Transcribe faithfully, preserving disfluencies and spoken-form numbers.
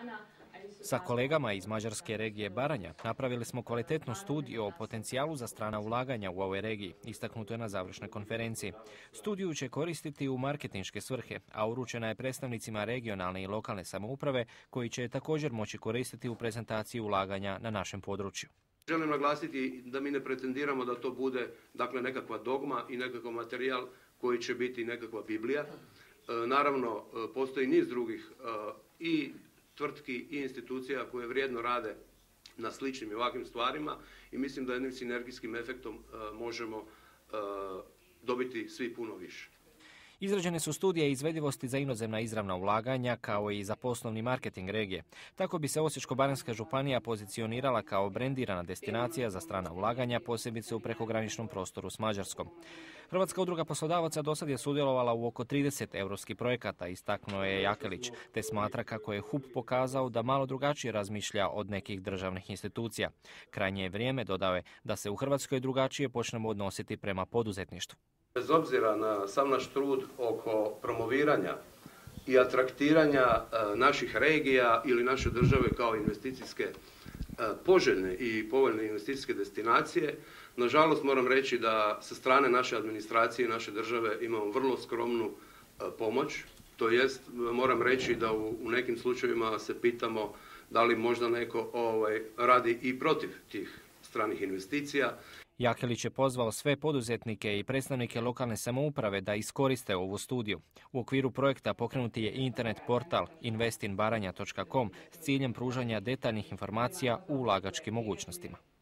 Sa kolegama iz mađarske regije Baranja napravili smo kvalitetnu studiju o potencijalu za strana ulaganja u ovoj regiji, istaknuto je na završnoj konferenciji. Studiju će koristiti u marketinške svrhe, a uručena je predstavnicima regionalne i lokalne samouprave koji će je također moći koristiti u prezentaciji ulaganja na našem području. Želim naglasiti da mi ne pretendiramo da to bude dakle, nekakva dogma i nekakav materijal koji će biti nekakva Biblija. E, naravno, postoji niz drugih e, i tvrtki i institucija koje vrijedno rade na sličnim i ovakvim stvarima i mislim da jednim sinergijskim efektom e, možemo e, dobiti svi puno više. Izrađene su studije izvedivosti za inozemna izravna ulaganja kao i za poslovni marketing regije. Tako bi se Osječko-baranjska županija pozicionirala kao brendirana destinacija za strana ulaganja, posebice u prekograničnom prostoru s Mađarskom. Hrvatska udruga poslodavaca dosad je sudjelovala u oko trideset europskih projekata, istaknuo je Jakelić, te smatra kako je H U P pokazao da malo drugačije razmišlja od nekih državnih institucija. Krajnje je vrijeme, dodao je, da se u Hrvatskoj drugačije počnemo odnositi prema poduzetništvu. Bez obzira na sav naš trud oko promoviranja i atraktiranja naših regija ili naše države kao investicijske poželjne i povoljne investicijske destinacije, nažalost moram reći da sa strane naše administracije i naše države imamo vrlo skromnu pomoć. To jest, moram reći da u, u nekim slučajevima se pitamo da li možda neko ovaj, radi i protiv tih stranih investicija. Jakelić je pozvao sve poduzetnike i predstavnike lokalne samouprave da iskoriste ovu studiju. U okviru projekta pokrenuti je internet portal investinbaranja točka com s ciljem pružanja detaljnih informacija u ulagačkim mogućnostima.